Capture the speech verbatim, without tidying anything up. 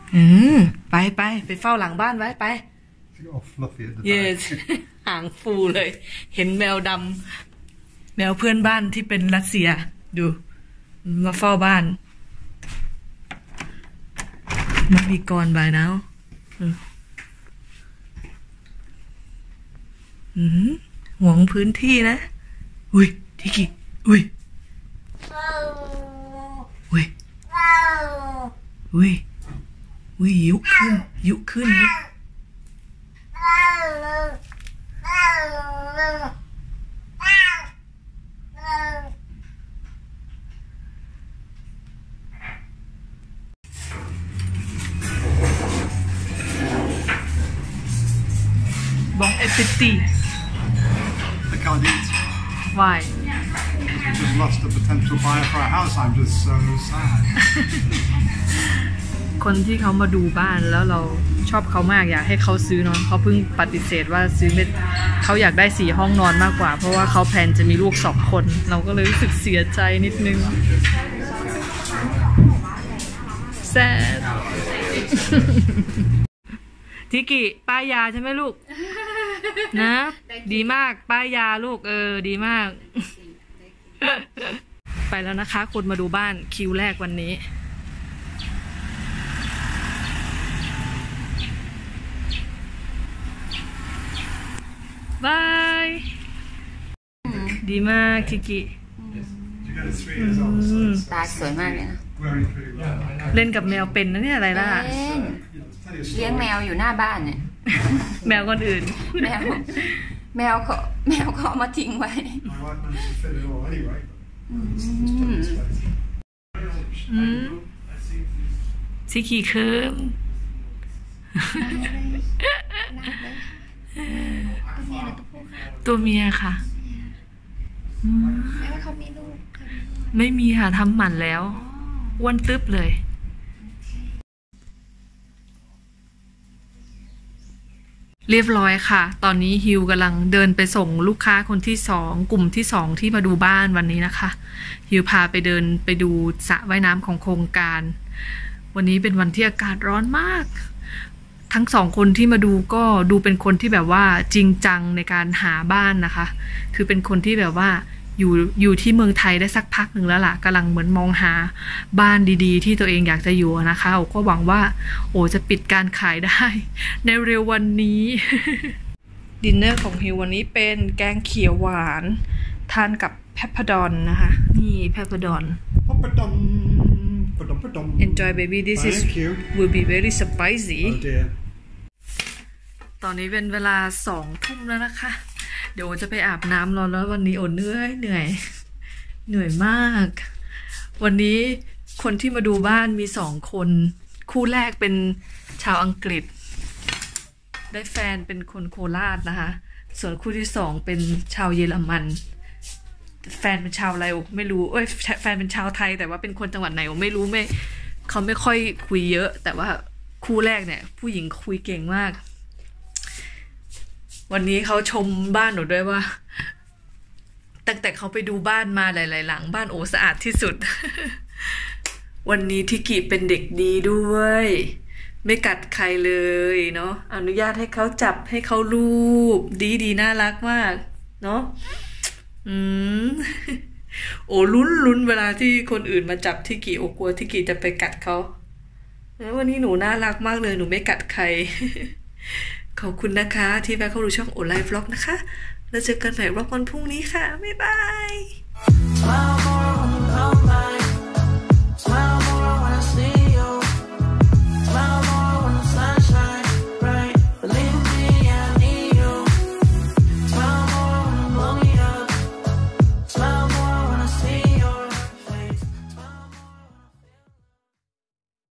อืมไปไปไปเฝ้าหลังบ้านไว้ไปเยสหางฟูเลยเห็นแมวดำแมวเพื่อนบ้านที่เป็นรัสเซียดูมาเฝ้าบ้านมาบีกรบายแล้วอืมหวงพื้นที่นะอุ้ยทิกิอุ้ยอุ้ยอุ้ยอุ้ยยุขึ้นยุขึ้นนะBon appétit. I can't eat. Why? I just lost a potential buyer for a house. I'm just so sad. คนที่เขามาดูบ้านแล้วเราชอบเขามากอยากให้เขาซื้อเนาะเขาเพิ่งปฏิเสธว่าซื้อไม่เขาอยากได้สี่ห้องนอนมากกว่าเพราะว่าเขาแพลนจะมีลูกสองคนเราก็เลยรู้สึกเสียใจนิดนึงแซ่บทิกิป้ายยาใช่ไหมลูกนะดีมากป้ายยาลูกเออดีมากไปแล้วนะคะคนมาดูบ้านคิวแรกวันนี้บายดีมากทิกิตาสวยมากเลยนะเล่นกับแมวเป็นนะเนี่ยอะไรล่ะเลี้ยงแมวอยู่หน้าบ้านเนี่ยแมวคนอื่นแมวแมวเขาแมวเขามาทิ้งไว้ทิกิเคิร์มตัวเมียค่ะแล้วเขามีลูกไม่มีค่ะทำหมันแล้วอ้วนตึ๊บเลยเรียบร้อยค่ะตอนนี้ฮิวกำลังเดินไปส่งลูกค้าคนที่สองกลุ่มที่สองที่มาดูบ้านวันนี้นะคะฮิวพาไปเดินไปดูสระว่ายน้ำของโครงการวันนี้เป็นวันที่อากาศร้อนมากทั้งสองคนที่มาดูก็ดูเป็นคนที่แบบว่าจริงจังในการหาบ้านนะคะคือเป็นคนที่แบบว่าอยู่อยู่ที่เมืองไทยได้สักพักหนึ่งแล้วล่ะกำลังเหมือนมองหาบ้านดีๆที่ตัวเองอยากจะอยู่นะคะโอ้ก็หวังว่าโอ้จะปิดการขายได้ในเร็ววันนี้ดินเนอร์ของฮิววันนี้เป็นแกงเขียวหวานทานกับแพปเปอร์ดอนนะคะนี่แพปเปอร์ดอน Enjoy baby this is will be very spicy ตอนนี้เป็นเวลาสองทุ่มแล้วนะคะเดี๋ยวจะไปอาบน้ำรอแล้ววันนี้โอ้เหนื่อยเหนื่อยเหนื่อยมากวันนี้คนที่มาดูบ้านมีสองคนคู่แรกเป็นชาวอังกฤษได้แฟนเป็นคนโคราชนะคะส่วนคู่ที่สองเป็นชาวเยอรมันแฟนเป็นชาวอะไรไม่รู้เอ้ยแฟนเป็นชาวไทยแต่ว่าเป็นคนจังหวัดไหนไม่รู้ไม่เขาไม่ค่อยคุยเยอะแต่ว่าคู่แรกเนี่ยผู้หญิงคุยเก่งมากวันนี้เขาชมบ้านหนูด้วยว่าตั้งแต่เขาไปดูบ้านมาหลายๆหลังบ้านโอสะอาดที่สุด วันนี้ทิกิเป็นเด็กดีด้วยไม่กัดใครเลยเนาะอนุญาตให้เขาจับให้เขาลูบดีดีน่ารักมากเนาะอืมโอ้ลุ้นลุ้นเวลาที่คนอื่นมาจับทิกิโอ้กลัวทิกิจะไปกัดเขาแล้ววันนี้หนูน่ารักมากเลยหนูไม่กัดใครขอบคุณนะคะที่แวะเข้าดูช่องโอไลฟ์วล็อกนะคะแล้วเจอกันใหม่วล็อกวันพรุ่งนี้ค่ะบ๊ายบาย